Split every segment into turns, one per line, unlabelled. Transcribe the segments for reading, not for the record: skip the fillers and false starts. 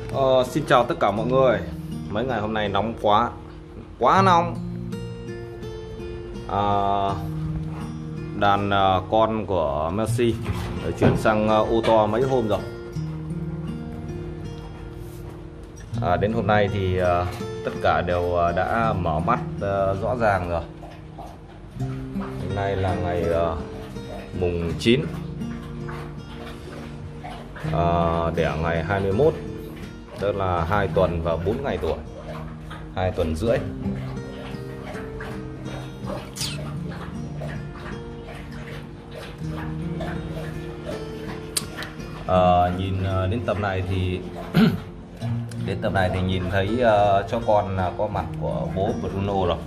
Xin chào tất cả mọi người. Mấy ngày hôm nay nóng quá nóng. Đàn con của Messi đã chuyển sang ô to mấy hôm rồi. Đến hôm nay thì tất cả đều đã mở mắt rõ ràng rồi. Hôm nay là ngày mùng 9, đẻ ngày 21, tức là 2 tuần và 4 ngày tuổi, 2 tuần rưỡi. Nhìn đến tập này thì nhìn thấy cho con là có mặt của bố Bruno rồi.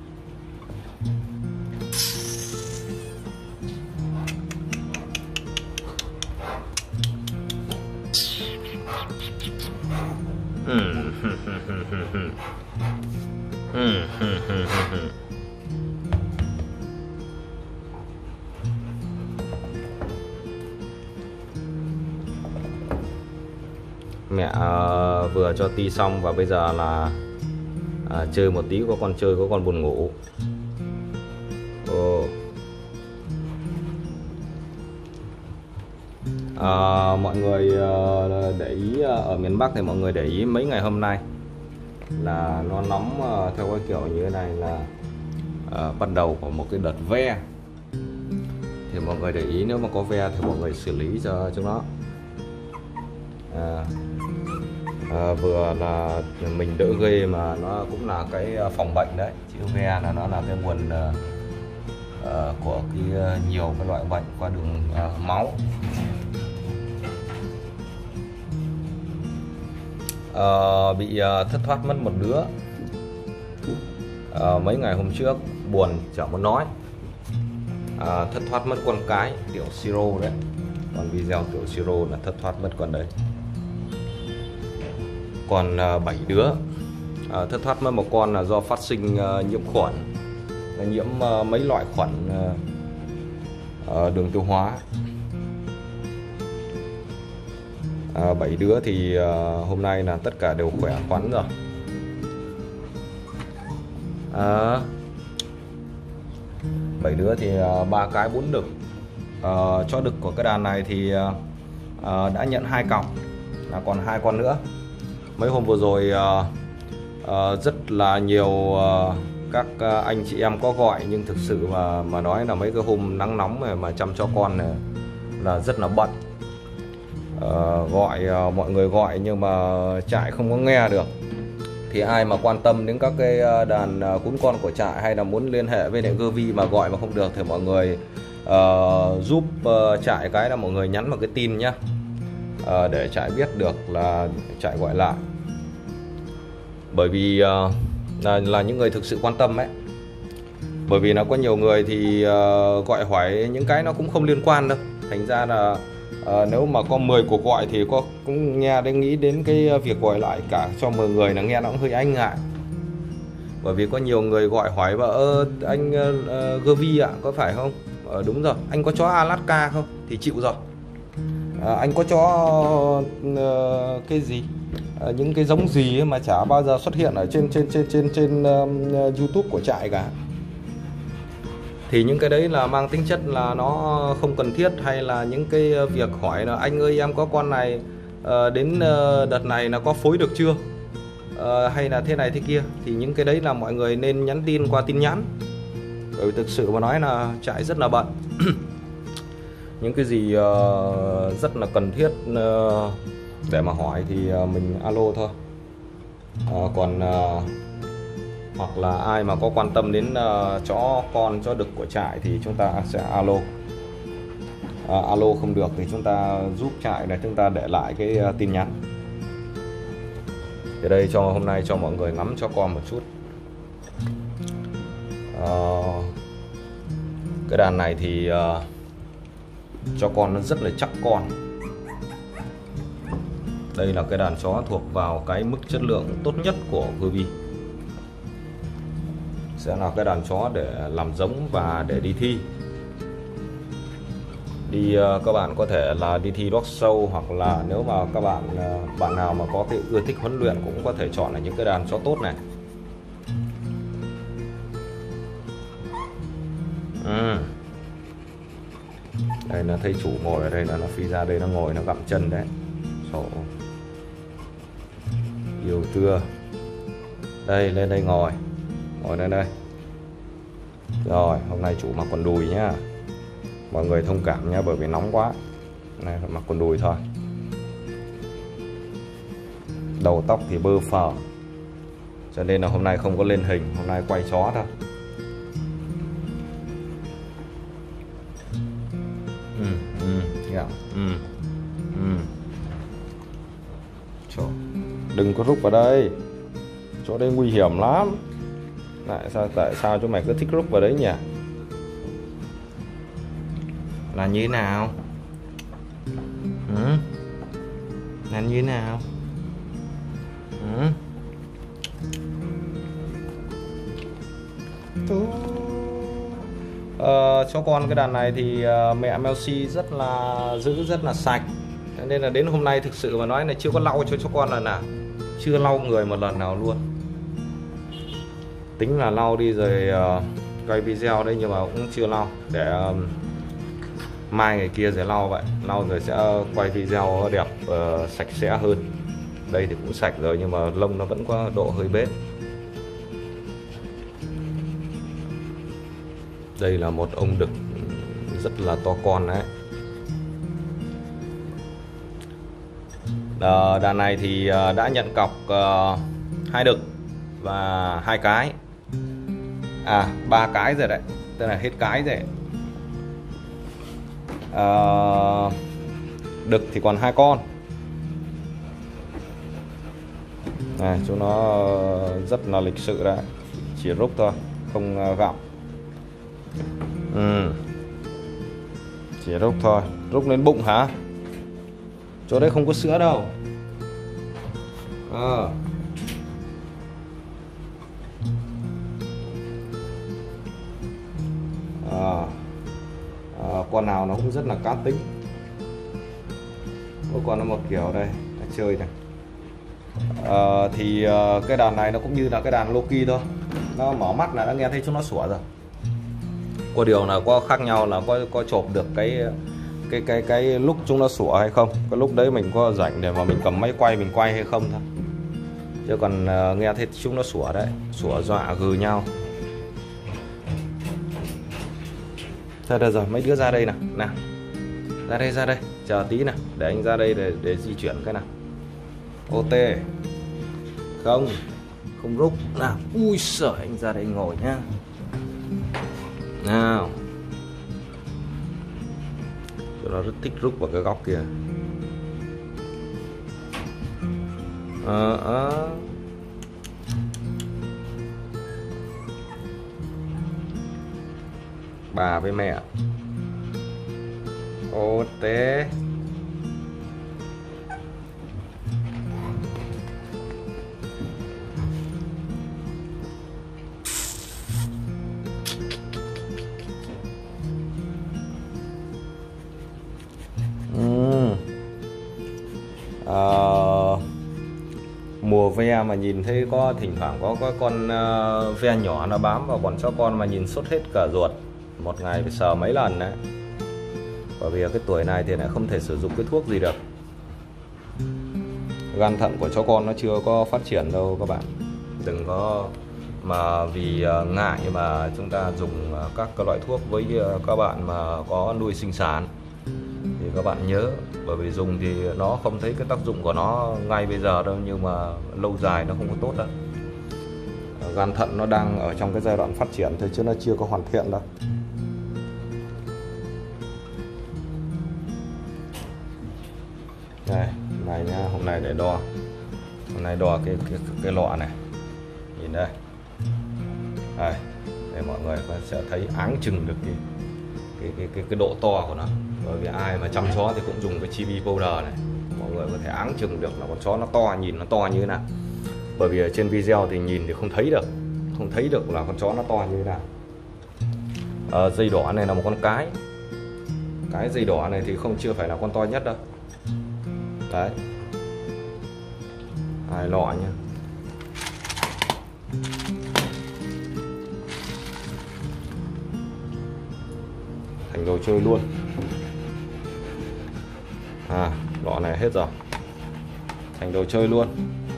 Mẹ vừa cho ti xong và bây giờ là chơi một tí, có con buồn ngủ. Mọi người để ý ở miền Bắc thì mọi người để ý mấy ngày hôm nay là nó nóng theo cái kiểu như thế này, là bắt đầu có một cái đợt ve. Thì mọi người để ý, nếu mà có ve thì mọi người xử lý cho chúng nó. Vừa là mình đỡ ghê mà nó cũng là cái phòng bệnh đấy. Chữ ve là nó là cái nguồn của cái nhiều cái loại bệnh qua đường máu. Bị thất thoát mất một đứa mấy ngày hôm trước, buồn chẳng muốn nói. Thất thoát mất con cái tiểu siro đấy, còn video tiểu siro là thất thoát mất con đấy. Còn 7 đứa thất thoát mất một con là do phát sinh nhiễm khuẩn, nhiễm mấy loại khuẩn đường tiêu hóa. 7 đứa thì hôm nay là tất cả đều khỏe khoắn rồi. 7 đứa thì 3 cái 4 đực. Chó đực của cái đàn này thì đã nhận 2 cọc, là còn 2 con nữa. Mấy hôm vừa rồi rất là nhiều các anh chị em có gọi, nhưng thực sự mà nói là mấy cái hôm nắng nóng mà chăm cho con này là rất là bận. Mọi người gọi nhưng mà trại không có nghe được. Thì ai mà quan tâm đến các cái đàn cún con của trại, hay là muốn liên hệ với lại Gervie mà gọi mà không được, thì mọi người giúp trại cái là mọi người nhắn một cái tin nhá, để trại biết được là trại gọi lại. Bởi vì là những người thực sự quan tâm ấy. Bởi vì là có nhiều người thì gọi hỏi những cái nó cũng không liên quan đâu. Thành ra là nếu mà có 10 cuộc gọi thì cũng nghe đến nghĩ đến cái việc gọi lại cả cho 10 người là nghe nó cũng hơi ái ngại. Bởi vì có nhiều người gọi hỏi và anh Gervie ạ, có phải không? Đúng rồi, anh có chó Alaska không? Thì chịu rồi. Anh có chó cái gì? Những cái giống gì ấy mà chả bao giờ xuất hiện ở trên YouTube của trại cả. Thì những cái đấy là mang tính chất là nó không cần thiết, hay là những cái việc hỏi là anh ơi em có con này đến đợt này là có phối được chưa, hay là thế này thế kia, thì những cái đấy là mọi người nên nhắn tin qua tin nhắn. Bởi vì thực sự mà nói là trại rất là bận. Những cái gì rất là cần thiết để mà hỏi thì mình alo thôi. Còn hoặc là ai mà có quan tâm đến chó con, chó đực của trại thì chúng ta sẽ alo. Alo không được thì chúng ta giúp trại là chúng ta để lại cái tin nhắn. Thì đây, hôm nay cho mọi người ngắm cho con một chút. Cái đàn này thì cho con nó rất là chắc con. Đây là cái đàn chó thuộc vào cái mức chất lượng tốt nhất của Gervie. Sẽ là cái đàn chó để làm giống và để đi thi. đi các bạn có thể là đi thi dog show, hoặc là nếu mà các bạn nào mà có cái ưa thích huấn luyện cũng có thể chọn là những cái đàn chó tốt này. Đây nó thấy chủ ngồi ở đây là nó phi ra đây, nó ngồi nó gặm chân đấy. Sổ yêu chưa. Đây lên đây ngồi lên đây. Rồi hôm nay chủ mặc quần đùi nhá, mọi người thông cảm nhá, bởi vì nóng quá. Này mặc quần đùi thôi. Đầu tóc thì bơ phờ, cho nên là hôm nay không có lên hình, hôm nay quay chó thôi. Đừng có rúc vào đây, chỗ đây nguy hiểm lắm. Tại sao chúng mày cứ thích rúc vào đấy nhỉ? Là như thế nào? Là như thế nào? Cho con cái đàn này thì mẹ Melcy rất là giữ, rất là sạch, cho nên là đến hôm nay thực sự mà nói là chưa có lau cho con lần nào, chưa lau người một lần nào luôn. Tính là lau đi rồi quay video đấy, nhưng mà cũng chưa lau, để mai ngày kia rồi lau vậy, lau rồi sẽ quay video đẹp sạch sẽ hơn. Đây thì cũng sạch rồi nhưng mà lông nó vẫn có độ hơi bết. Đây là một ông đực rất là to con đấy. Đàn này thì đã nhận cọc 2 đực và 2 cái, 3 cái rồi đấy, tức là hết cái rồi. Đực thì còn 2 con. Này, chúng nó rất là lịch sự đấy, chỉ rúc thôi, không gặm. Chỉ rúc thôi, rúc lên bụng hả? Chỗ đấy không có sữa đâu. Con nào nó cũng rất là cá tính. Có con nó một kiểu đây, nó chơi này. Thì cái đàn này nó cũng như là cái đàn Loki thôi, nó mở mắt là đã nghe thấy chúng nó sủa rồi. Có điều là có khác nhau là có chộp được cái lúc chúng nó sủa hay không, cái lúc đấy mình có rảnh để mà mình cầm máy quay mình quay hay không thôi. Chứ còn nghe thấy chúng nó sủa đấy, sủa dọa gừ nhau. Thôi được rồi, mấy đứa ra đây nào, ra đây, chờ tí nào, để anh ra đây để di chuyển cái nào. OT không rúc nào. Ui giời, anh ra đây ngồi nhá. Nào, nó rất thích rúc vào cái góc kia. Bà với mẹ. Ô té. Mùa ve mà nhìn thấy có thỉnh thoảng có con ve nhỏ nó bám vào bọn chó con mà nhìn sốt hết cả ruột, một ngày phải sờ mấy lần đấy. Bởi vì cái tuổi này thì lại không thể sử dụng cái thuốc gì được. Gan thận của chó con nó chưa có phát triển đâu các bạn. Đừng có mà vì ngại mà chúng ta dùng các cái loại thuốc với các bạn mà có nuôi sinh sản. Thì các bạn nhớ, bởi vì dùng thì nó không thấy cái tác dụng của nó ngay bây giờ đâu, nhưng mà lâu dài nó không có tốt đâu. Gan thận nó đang ở trong cái giai đoạn phát triển thôi, chứ nó chưa có hoàn thiện đâu. Đây, này nhá, hôm nay để đo. Hôm nay đo cái lọ này. Nhìn đây. Đây, để mọi người sẽ thấy áng chừng được cái độ to của nó. Bởi vì ai mà chăm chó thì cũng dùng cái chibi powder này, mọi người có thể áng chừng được là con chó nó to, nhìn nó to như thế nào. Bởi vì ở trên video thì nhìn thì không thấy được là con chó nó to như thế nào. Dây đỏ này là một con cái Cái dây đỏ này thì chưa phải là con to nhất đâu. Đấy, 2 lọ nhá. Thành đồ chơi luôn. Lọ này hết rồi, thành đồ chơi luôn.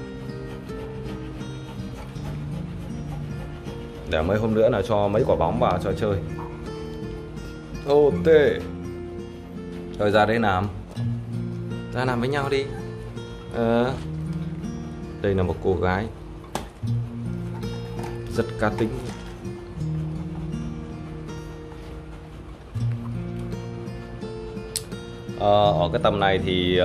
Để mấy hôm nữa là cho mấy quả bóng vào cho chơi. Ok. Rồi ra đây làm. Ra làm với nhau đi. Đây là một cô gái rất cá tính. Ở cái tầm này thì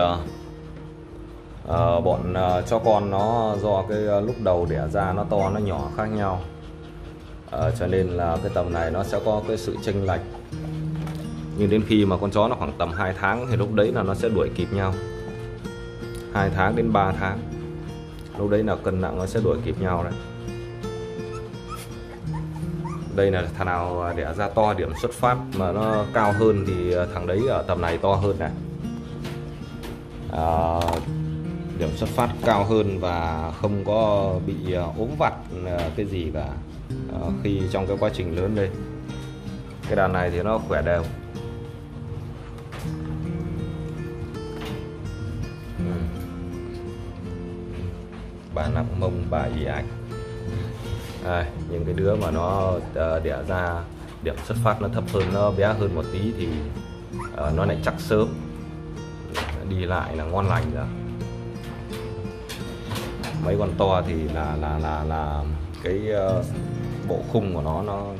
bọn cho con nó do cái lúc đầu đẻ ra nó to nó nhỏ khác nhau, cho nên là cái tầm này nó sẽ có cái sự chênh lệch. Nhưng đến khi mà con chó nó khoảng tầm 2 tháng thì lúc đấy là nó sẽ đuổi kịp nhau. 2 tháng đến 3 tháng, lúc đấy là cân nặng nó sẽ đuổi kịp nhau đấy. Đây là thằng nào đẻ ra to, điểm xuất phát mà nó cao hơn thì thằng đấy ở tầm này to hơn này. Điểm xuất phát cao hơn và không có bị ốm vặt cái gì cả khi trong cái quá trình lớn lên. Cái đàn này thì nó khỏe đều. Bà nặng mông, bà ì ạch. Những cái đứa mà nó đẻ ra điểm xuất phát nó thấp hơn, nó bé hơn một tí thì nó lại chắc sớm, đi lại là ngon lành rồi. Mấy con to thì là cái bộ khung của nó